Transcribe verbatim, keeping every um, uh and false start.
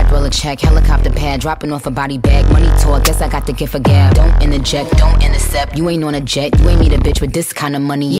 roll a check, helicopter pad, dropping off a body bag. Money talk, guess I got the gift of gab. Don't interject, don't intercept. You ain't on a jet, you ain't need a bitch with this kind of money.